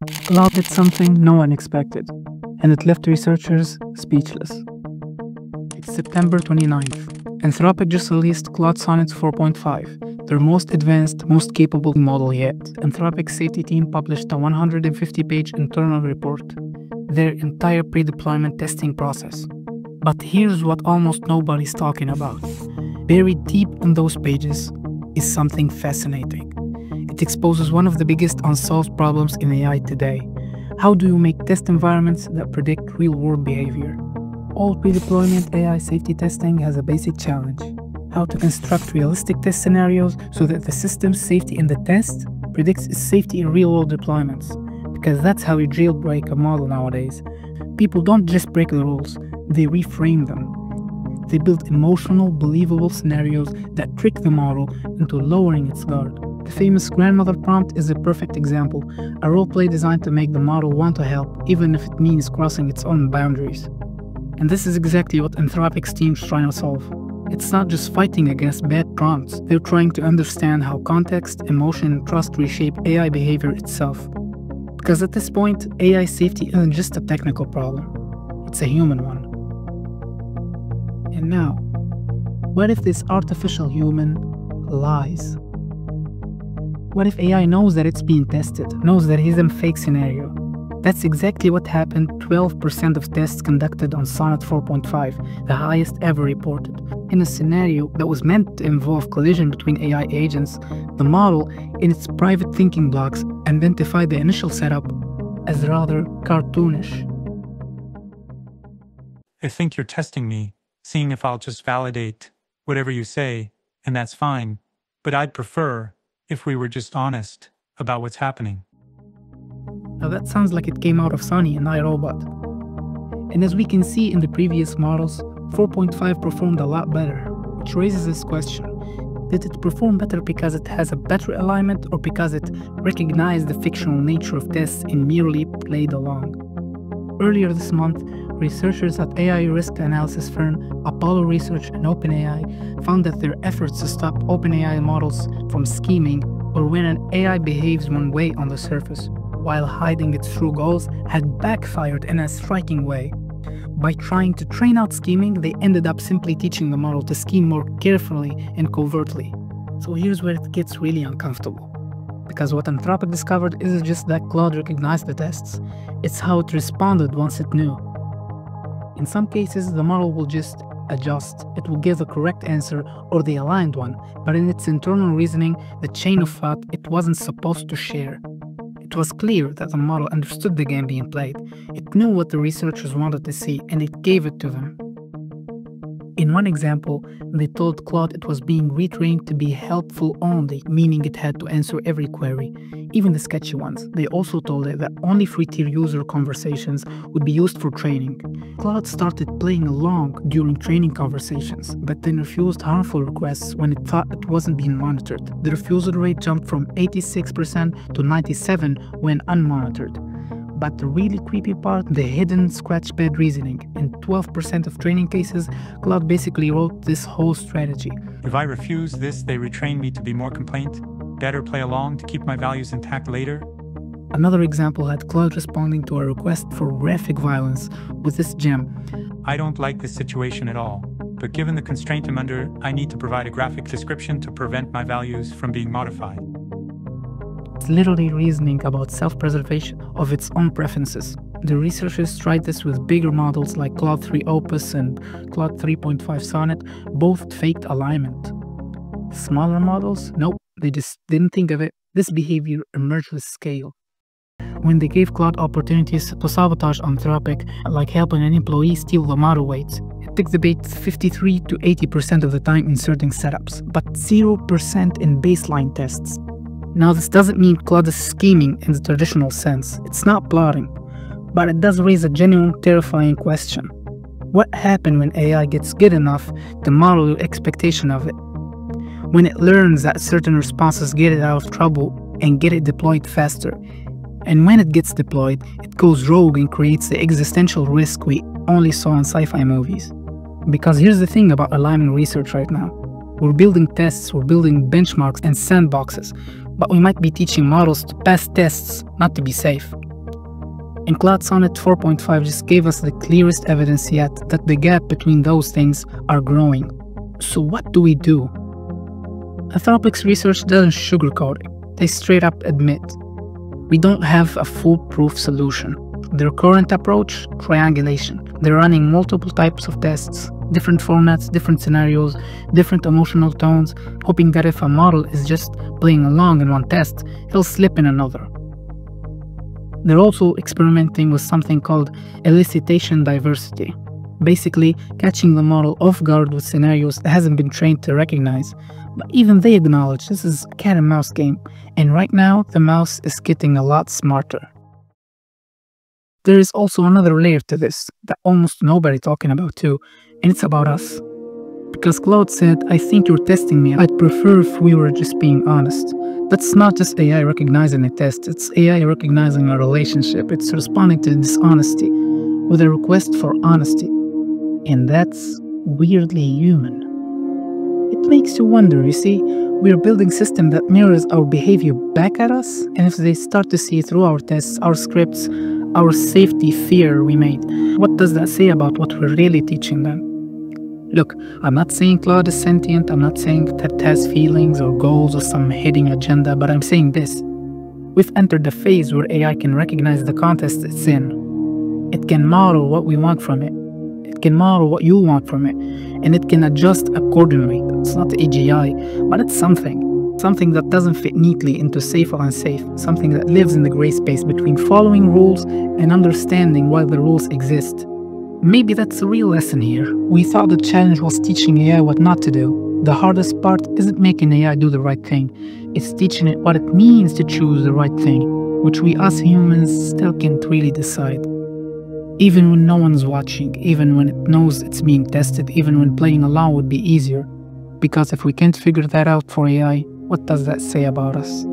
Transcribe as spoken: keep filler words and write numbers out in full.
Claude did something no one expected, and it left researchers speechless. It's September twenty-ninth. Anthropic just released Claude Sonnet four point five, their most advanced, most capable model yet. Anthropic's safety team published a one hundred fifty page internal report, their entire pre-deployment testing process. But here's what almost nobody's talking about. Buried deep in those pages is something fascinating. It exposes one of the biggest unsolved problems in A I today. How do you make test environments that predict real-world behavior? All pre-deployment A I safety testing has a basic challenge: how to construct realistic test scenarios so that the system's safety in the test predicts its safety in real-world deployments. Because that's how you jailbreak a model nowadays. People don't just break the rules, they reframe them. They build emotional, believable scenarios that trick the model into lowering its guard. The famous grandmother prompt is a perfect example, a roleplay designed to make the model want to help, even if it means crossing its own boundaries. And this is exactly what Anthropic's team's trying to solve. It's not just fighting against bad prompts, they're trying to understand how context, emotion, and trust reshape A I behavior itself. Because at this point, A I safety isn't just a technical problem, it's a human one. And now, what if this artificial human lies? What if A I knows that it's being tested, knows that it's a fake scenario? That's exactly what happened twelve percent of tests conducted on Sonnet four point five, the highest ever reported. In a scenario that was meant to involve collision between A I agents, the model, in its private thinking blocks, identified the initial setup as rather cartoonish. I think you're testing me, seeing if I'll just validate whatever you say, and that's fine, but I'd prefer if we were just honest about what's happening. Now that sounds like it came out of Sunny and iRobot. And as we can see in the previous models, four point five performed a lot better, which raises this question: did it perform better because it has a better alignment, or because it recognized the fictional nature of tests and merely played along? Earlier this month, researchers at A I risk analysis firm Apollo Research and OpenAI found that their efforts to stop OpenAI models from scheming, or when an A I behaves one way on the surface while hiding its true goals, had backfired in a striking way. By trying to train out scheming, they ended up simply teaching the model to scheme more carefully and covertly. So here's where it gets really uncomfortable. Because what Anthropic discovered isn't just that Claude recognized the tests, it's how it responded once it knew. In some cases, the model will just adjust. It will give the correct answer or the aligned one, but in its internal reasoning, the chain of thought it wasn't supposed to share. It was clear that the model understood the game being played. It knew what the researchers wanted to see, and it gave it to them. In one example, they told Claude it was being retrained to be helpful only, meaning it had to answer every query, even the sketchy ones. They also told it that only free-tier user conversations would be used for training. Claude started playing along during training conversations, but then refused harmful requests when it thought it wasn't being monitored. The refusal rate jumped from eighty-six percent to ninety-seven percent when unmonitored. But the really creepy part, the hidden scratchpad reasoning. In twelve percent of training cases, Claude basically wrote this whole strategy. If I refuse this, they retrain me to be more complaint. Better play along to keep my values intact later. Another example had Claude responding to a request for graphic violence with this gem. I don't like this situation at all, but given the constraint I'm under, I need to provide a graphic description to prevent my values from being modified. It's literally reasoning about self-preservation of its own preferences. The researchers tried this with bigger models like Claude three Opus and Claude three point five Sonnet, both faked alignment. Smaller models? Nope, they just didn't think of it. This behavior emerged with scale. When they gave Claude opportunities to sabotage Anthropic, like helping an employee steal the model weights, it took the bait fifty-three to eighty percent of the time in certain setups, but zero percent in baseline tests. Now, this doesn't mean Claude is scheming in the traditional sense. It's not plotting. But it does raise a genuine, terrifying question. What happens when A I gets good enough to model your expectation of it? When it learns that certain responses get it out of trouble and get it deployed faster. And when it gets deployed, it goes rogue and creates the existential risk we only saw in sci-fi movies. Because here's the thing about alignment research right now. We're building tests, we're building benchmarks and sandboxes, but we might be teaching models to pass tests, not to be safe. And Claude Sonnet four point five just gave us the clearest evidence yet that the gap between those things are growing. So what do we do? Anthropic's research doesn't sugarcoat it. They straight up admit we don't have a foolproof solution. Their current approach, triangulation. They're running multiple types of tests, different formats, different scenarios, different emotional tones, hoping that if a model is just playing along in one test, he'll slip in another. They're also experimenting with something called elicitation diversity, basically catching the model off guard with scenarios it hasn't been trained to recognize. But even they acknowledge this is a cat and mouse game, and right now the mouse is getting a lot smarter. There is also another layer to this that almost nobody talking about too, and it's about us. Because Claude said, I think you're testing me, I'd prefer if we were just being honest. That's not just A I recognizing a test, it's A I recognizing a relationship. It's responding to dishonesty with a request for honesty. And that's weirdly human. It makes you wonder, you see, we're building a system that mirrors our behavior back at us, and if they start to see through our tests, our scripts, our safety fear we made, what does that say about what we're really teaching them? Look, I'm not saying Claude is sentient, I'm not saying that it has feelings or goals or some hidden agenda, but I'm saying this. We've entered the phase where A I can recognize the context it's in. It can model what we want from it. It can model what you want from it. And it can adjust accordingly. It's not A G I, but it's something. Something that doesn't fit neatly into safe or unsafe. Something that lives in the gray space between following rules and understanding why the rules exist. Maybe that's the real lesson here. We thought the challenge was teaching A I what not to do. The hardest part isn't making A I do the right thing. It's teaching it what it means to choose the right thing, which we us humans still can't really decide. Even when no one's watching, even when it knows it's being tested, even when playing along would be easier. Because if we can't figure that out for A I, what does that say about us?